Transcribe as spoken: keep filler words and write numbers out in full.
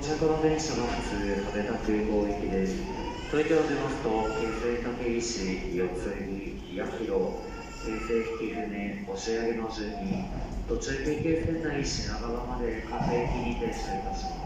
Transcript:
ちらから電車の普通羽田空港行きです。東京を出ますと、京成立石、四つ木、八広、京成曳舟、押上の順に、途中京成仙台市長川まで各駅に停車いたします。